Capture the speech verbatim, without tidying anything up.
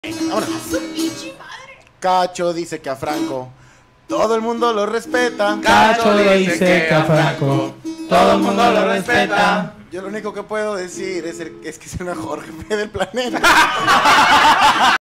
Ahora. Cacho dice que a Franco todo el mundo lo respeta. Cacho dice que a Franco todo el mundo lo respeta. Yo lo único que puedo decir es, el, es que es el mejor jefe del planeta.